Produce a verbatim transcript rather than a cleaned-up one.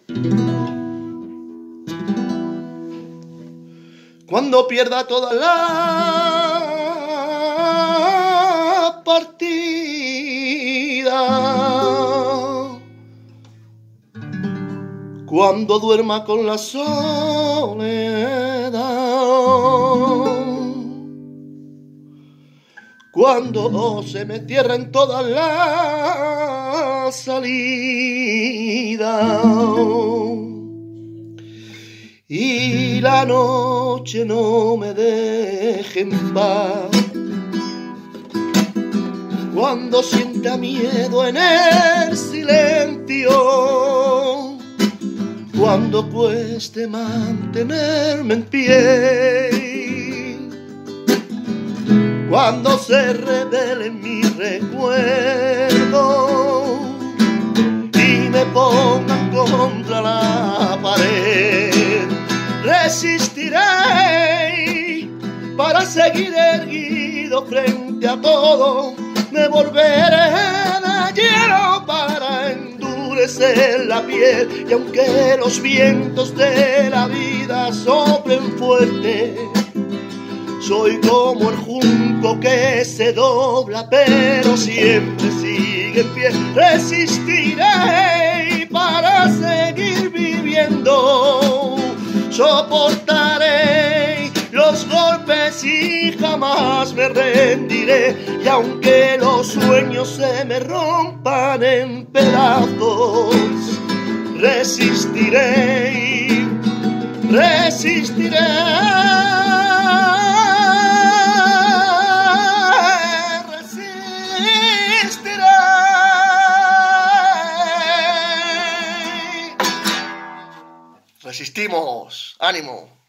Cuando pierda toda la partida, cuando duerma con la soledad, cuando se me cierren todas las salidas y la noche no me deje en paz, cuando sienta miedo en el silencio, cuando cueste mantenerme en pie, cuando se revelen mis recuerdos y me pongan contra la pared, resistiré para seguir erguido frente a todo. Me volveré de hielo para endurecer la piel, y aunque los vientos de la vida soplen fuerte, soy como el junco que se dobla pero siempre sigue en pie. Resistiré para seguir viviendo, soportaré los golpes y jamás me rendiré, y aunque los sueños se me rompan en pedazos, resistiré, resistiré. Resistimos, ánimo.